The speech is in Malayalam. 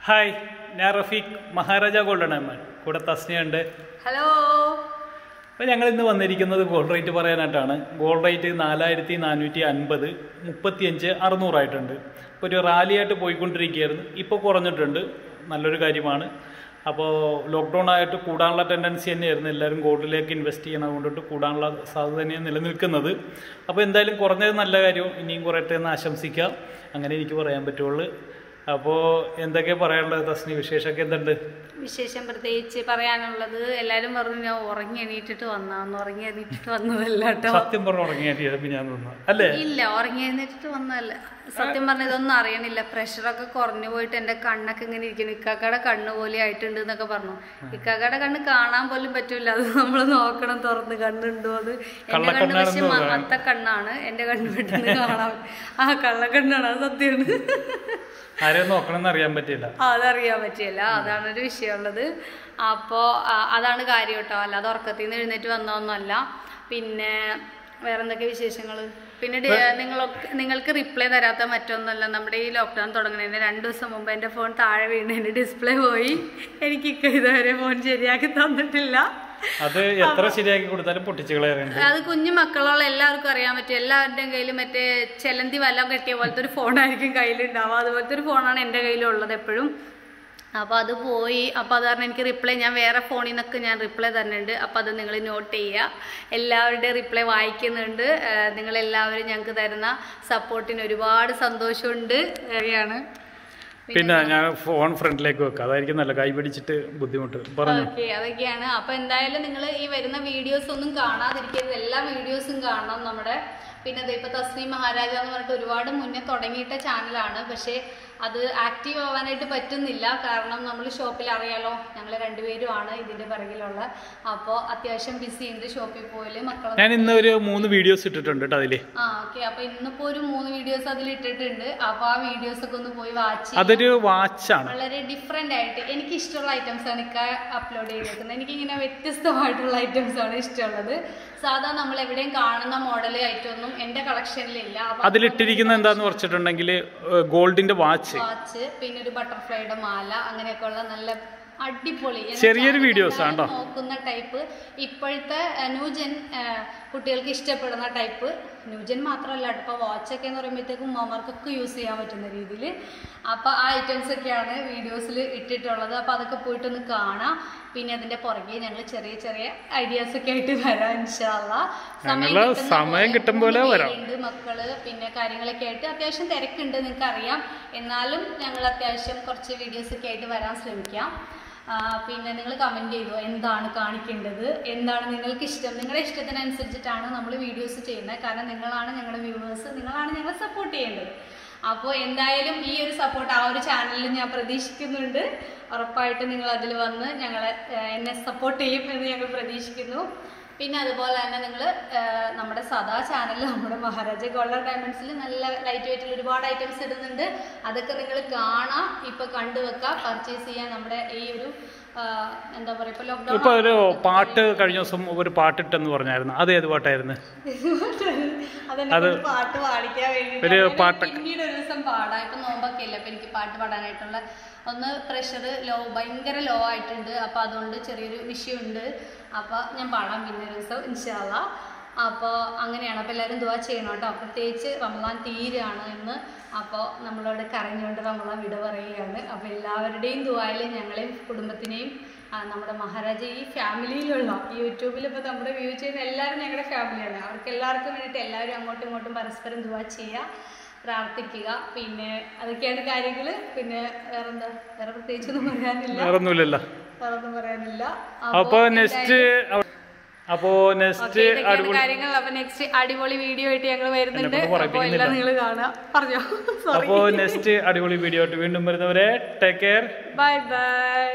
ഹായ്, ഞാൻ റഫീഖ് മഹാരാജ ഗോൾഡ് ആണ്. കൂടെ തസ്നിയുണ്ട്. ഹലോ. അപ്പോൾ ഞങ്ങൾ ഇന്ന് വന്നിരിക്കുന്നത് ഗോൾഡ് റേറ്റ് പറയാനായിട്ടാണ്. ഗോൾഡ് റേറ്റ് 4450, 35, 600 ആയിട്ടുണ്ട്. ഇപ്പോൾ ഒരു റാലിയായിട്ട് പോയിക്കൊണ്ടിരിക്കുകയായിരുന്നു. ഇപ്പോൾ കുറഞ്ഞിട്ടുണ്ട്, നല്ലൊരു കാര്യമാണ്. അപ്പോൾ ലോക്ക്ഡൗൺ ആയിട്ട് കൂടാനുള്ള ടെൻഡൻസി തന്നെയായിരുന്നു. എല്ലാവരും ഗോൾഡിലേക്ക് ഇൻവെസ്റ്റ് ചെയ്യണത് കൊണ്ടിട്ട് കൂടാനുള്ള സാധ്യത തന്നെയാണ് നിലനിൽക്കുന്നത്. അപ്പോൾ എന്തായാലും കുറഞ്ഞത് നല്ല കാര്യം, ഇനിയും കുറയട്ടെ എന്ന് ആശംസിക്കാം. അങ്ങനെ എനിക്ക് പറയാൻ പറ്റുള്ളൂ. അപ്പോൾ എന്തൊക്കെ പറയാനുള്ളത് തസ്നി? വിശേഷമൊക്കെ എന്തുണ്ട്? വിശേഷം പ്രത്യേകിച്ച് പറയാനുള്ളത്, എല്ലാവരും പറഞ്ഞു ഞാൻ ഉറങ്ങി എണീറ്റിട്ട് വന്നതല്ല കേട്ടോ. സത്യം പറഞ്ഞു ഉറങ്ങി എണീറ്റപ്പോൾ ഞാൻ തോന്നുന്നു അല്ലേ? ഇല്ല, ഉറങ്ങി എണീറ്റിട്ട് വന്നതല്ല. സത്യം പറഞ്ഞ ഇതൊന്നും അറിയണില്ല. പ്രഷറൊക്കെ കുറഞ്ഞു പോയിട്ട് എൻ്റെ കണ്ണൊക്കെ ഇങ്ങനെ ഇരിക്കുന്നു. ഇക്കാക്കയുടെ കണ്ണ് പോലെ ആയിട്ടുണ്ട് എന്നൊക്കെ പറഞ്ഞു. ഇക്കാക്കയുടെ കണ്ണ് കാണാൻ പോലും പറ്റൂല. അത് നമ്മൾ നോക്കണം, തുറന്ന് കണ്ണുണ്ടോ അത്. എൻ്റെ കണ്ണ് പക്ഷെ മത്ത കണ്ണാണ്. എൻ്റെ കണ്ണ് പെട്ടെന്ന് കാണാൻ കള്ളക്കണ്ണാണ്. അത് സത്യമാണ്. ആരെയും നോക്കണമെന്ന് അറിയാൻ പറ്റില്ല. അതറിയാൻ പറ്റില്ല. അതാണ് ഒരു വിഷയമുള്ളത്. അപ്പോൾ അതാണ് കാര്യം കേട്ടോ. അല്ലാതെ ഉറക്കത്തിൽ നിന്ന് എഴുന്നേറ്റ് വന്നതൊന്നുമല്ല. പിന്നെ വേറെന്തൊക്കെ വിശേഷങ്ങൾ? പിന്നെ നിങ്ങൾക്ക് റിപ്ലൈ തരാത്ത മറ്റൊന്നുമല്ല. നമ്മുടെ ഈ ലോക്ക്ഡൗൺ തുടങ്ങുന്നതിന് 2 ദിവസം മുമ്പ് എൻ്റെ ഫോൺ താഴെ വീണ് എൻ്റെ ഡിസ്പ്ലേ പോയി. എനിക്ക് ഇതുവരെ ഫോൺ ശരിയാക്കി തന്നിട്ടില്ല. അത് എത്ര ശരിയാക്കി കൊടുത്താലും പൊട്ടിച്ചു കളയാറുണ്ട്. അത് കുഞ്ഞു മക്കളുള്ള എല്ലാവർക്കും അറിയാൻ പറ്റും. എല്ലാവരുടെയും കയ്യിൽ മറ്റേ ചെലന്തി വല്ലം കെട്ടിയ പോലത്തെ ഒരു ഫോണായിരിക്കും കയ്യിലുണ്ടാവുക. അതുപോലത്തെ ഒരു ഫോണാണ് എൻ്റെ കയ്യിലുള്ളത് എപ്പോഴും. അപ്പോൾ അത് പോയി. അപ്പോൾ അത് കാരണം എനിക്ക് റിപ്ലൈ, ഞാൻ വേറെ ഫോണിൽ നിന്നൊക്കെ ഞാൻ റിപ്ലൈ തരുന്നുണ്ട്. അപ്പോൾ അത് നിങ്ങൾ നോട്ട് ചെയ്യുക. എല്ലാവരുടെയും റിപ്ലൈ വായിക്കുന്നുണ്ട്. നിങ്ങളെല്ലാവരും ഞങ്ങൾക്ക് തരുന്ന സപ്പോർട്ടിന് ഒരുപാട് സന്തോഷമുണ്ട്. പിന്നെ ഞാൻ ഫോൺ ഫ്രണ്ടിലേക്ക് വെക്കാം, അതായിരിക്കും നല്ല. കൈ പിടിച്ചിട്ട് ബുദ്ധിമുട്ട് പറഞ്ഞു. ഓക്കെ, അതൊക്കെയാണ്. അപ്പോൾ എന്തായാലും നിങ്ങൾ ഈ വരുന്ന വീഡിയോസ് ഒന്നും കാണാതിരിക്കരുത്. എല്ലാ വീഡിയോസും കാണണം നമ്മുടെ. പിന്നെ ഇപ്പോൾ തസ്നി മഹാരാജ എന്ന് പറഞ്ഞിട്ട് ഒരുപാട് മുന്നേ തുടങ്ങിയിട്ട ചാനലാണ്. പക്ഷേ അത് ആക്റ്റീവ് ആവാനായിട്ട് പറ്റുന്നില്ല. കാരണം നമ്മൾ ഷോപ്പിൽ അറിയാലോ, ഞങ്ങൾ 2 പേരുമാണ് ഇതിൻ്റെ പിറകിലുള്ള. അപ്പോൾ അത്യാവശ്യം ബിസി ഉണ്ട് ഷോപ്പിൽ പോയാൽ. മക്കളെ ഞാൻ ഇന്ന് ഒരു 3 വീഡിയോസ് ഇട്ടിട്ടുണ്ട് കേട്ടോ അതിൽ. ഓക്കെ. അപ്പോൾ ഇന്നിപ്പോൾ ഒരു 3 വീഡിയോസ് അതിൽ ഇട്ടിട്ടുണ്ട്. അപ്പോൾ ആ വീഡിയോസ് ഒക്കെ ഒന്ന് പോയി വാച്ച്. അതൊരു വാച്ചാണ്, വളരെ ഡിഫറെൻ്റ് ആയിട്ട് എനിക്ക് ഇഷ്ടമുള്ള ഐറ്റംസ് ആണ് ഇക്ക അപ്ലോഡ് ചെയ്തിരിക്കുന്നത്. എനിക്കിങ്ങനെ വ്യത്യസ്തമായിട്ടുള്ള ഐറ്റംസ് ആണ് ഇഷ്ടമുള്ളത്. സാധാരണ നമ്മൾ എവിടെയും കാണുന്ന മോഡൽ ഐറ്റം ഒന്നും എൻ്റെ കളക്ഷനിലില്ല. അതിലിട്ടിരിക്കുന്നത് എന്താന്ന് വെച്ചിട്ടുണ്ടെങ്കിൽ ഗോൾഡിന്റെ വാച്ച്, പിന്നെ ഒരു ബട്ടർഫ്ലൈയുടെ മാല, അങ്ങനെയൊക്കെയുള്ള നല്ല അടിപൊളി ചെറിയൊരു വീഡിയോസ് ആണ് നോക്കുന്ന ടൈപ്പ്. ഇപ്പോഴത്തെ ന്യൂജൻ കുട്ടികൾക്ക് ഇഷ്ടപ്പെടുന്ന ടൈപ്പ്. ന്യൂജൻ മാത്രമല്ല, ഇപ്പോൾ വാച്ചൊക്കെ എന്ന് പറയുമ്പോഴത്തേക്കും ഉമ്മമാർക്കൊക്കെ യൂസ് ചെയ്യാൻ പറ്റുന്ന രീതിയിൽ. അപ്പോൾ ആ ഐറ്റംസ് ഒക്കെയാണ് വീഡിയോസിൽ ഇട്ടിട്ടുള്ളത്. അപ്പോൾ അതൊക്കെ പോയിട്ടൊന്ന് കാണാം. പിന്നെ അതിൻ്റെ പുറകെ ഞങ്ങൾ ചെറിയ ചെറിയ ഐഡിയാസ് ഒക്കെ ആയിട്ട് വരാം ഇൻഷാ അല്ലാഹ്. സമയം കിട്ടും പോലെ വരാം. മക്കള് പിന്നെ കാര്യങ്ങളൊക്കെ ആയിട്ട് അത്യാവശ്യം തിരക്കുണ്ട്, നിങ്ങൾക്ക് അറിയാം. എന്നാലും ഞങ്ങൾ അത്യാവശ്യം കുറച്ച് വീഡിയോസ് ഒക്കെ ആയിട്ട് വരാൻ ശ്രമിക്കാം. പിന്നെ നിങ്ങൾ കമൻറ്റ് ചെയ്തു എന്താണ് കാണിക്കേണ്ടത്, എന്താണ് നിങ്ങൾക്ക് ഇഷ്ടം. നിങ്ങളുടെ ഇഷ്ടത്തിനനുസരിച്ചിട്ടാണ് നമ്മൾ വീഡിയോസ് ചെയ്യുന്നത്. കാരണം നിങ്ങളാണ് ഞങ്ങളുടെ വ്യൂവേഴ്സ്, നിങ്ങളാണ് ഞങ്ങളെ സപ്പോർട്ട് ചെയ്യേണ്ടത്. അപ്പോൾ എന്തായാലും ഈ ഒരു സപ്പോർട്ട് ആ ഒരു ചാനലിൽ ഞാൻ പ്രതീക്ഷിക്കുന്നുണ്ട്. ഉറപ്പായിട്ട് നിങ്ങൾ അതിൽ വന്ന് എന്നെ സപ്പോർട്ട് ചെയ്യും എന്ന് ഞങ്ങൾ പ്രതീക്ഷിക്കുന്നു. പിന്നെ അതുപോലെ തന്നെ നിങ്ങൾ നമ്മുടെ സാധാ ചാനലിൽ നമ്മുടെ മഹാരാജ ഗോൾഡ് ഡയമണ്ട്സിൽ നല്ല ലൈറ്റ് വെയിറ്റിൽ ഒരുപാട് ഐറ്റംസ് ഇടുന്നുണ്ട്. അതൊക്കെ നിങ്ങൾ കാണാം, ഇപ്പോൾ കണ്ടുവെക്കാം, പർച്ചേസ് ചെയ്യാൻ. നമ്മുടെ ഈ ഒരു എന്താ പറയുക, ഇപ്പോൾ ലോക്ക്ഡൗൺ ഇപ്പോൾ ഒരു പാട്ട് കഴിഞ്ഞ ദിവസം ഒരു പാട്ടിട്ടെന്ന് പറഞ്ഞായിരുന്നു. അത് ഏത് പാട്ടായിരുന്നു? അത് പാട്ട് പാടിക്കാൻ വേണ്ടി പിന്നീട് ഒരു ദിവസം പാടാം. ഇപ്പം നോമ്പൊക്കെ ഇല്ല. അപ്പം എനിക്ക് പാട്ട് പാടാനായിട്ടുള്ള ഒന്ന് പ്രഷർ ഭയങ്കര ലോ ആയിട്ടുണ്ട്. അപ്പോൾ അതുകൊണ്ട് ചെറിയൊരു വിഷയമുണ്ട്. അപ്പോൾ ഞാൻ പാടാം പിന്നെ ഒരു ദിവസം ഇൻഷാ അല്ലാഹ്. അപ്പോൾ അങ്ങനെയാണ്. അപ്പോൾ എല്ലാവരും ദുആ ചെയ്യണം കേട്ടോ. പ്രത്യേകിച്ച് റമളാൻ തീരുകയാണ് ഇന്ന്. അപ്പോൾ നമ്മളോട് കരഞ്ഞുകൊണ്ട് റമളാൻ വിട പറയുകയാണ്. അപ്പോൾ എല്ലാവരുടെയും ദുആയിൽ ഞങ്ങളെയും കുടുംബത്തിനെയും നമ്മുടെ മഹാരാജ ഈ ഫാമിലിയിലുള്ള യൂട്യൂബിൽ ഇപ്പോൾ നമ്മുടെ വ്യൂ ചെയ്യുന്ന എല്ലാവരും ഞങ്ങളുടെ ഫാമിലിയാണ്. അവർക്ക് എല്ലാവർക്കും വേണ്ടിയിട്ട് എല്ലാവരും അങ്ങോട്ടും ഇങ്ങോട്ടും പരസ്പരം ദുആ ചെയ്യുക, പ്രാർത്ഥിക്കുക. പിന്നെ അതൊക്കെയാണ് കാര്യങ്ങൾ. പിന്നെ വേറെന്താ, വേറെ പ്രത്യേകിച്ചൊന്നും പറയാനില്ല. വേറൊന്നുമില്ല. അപ്പോൾ നെക്സ്റ്റ് കാര്യങ്ങൾ. അപ്പോൾ നെക്സ്റ്റ് അടിപൊളി വീഡിയോ ആയിട്ട് ഞങ്ങൾ വരുന്നുണ്ട്. അപ്പോൾ എല്ലാം നിങ്ങൾ കാണുക. പറഞ്ഞോ. അപ്പോൾ നെക്സ്റ്റ് അടിപൊളി വീഡിയോ ആയിട്ട് വീണ്ടും വരുന്നവരെ ടേക്ക് കെയർ. Bye bye.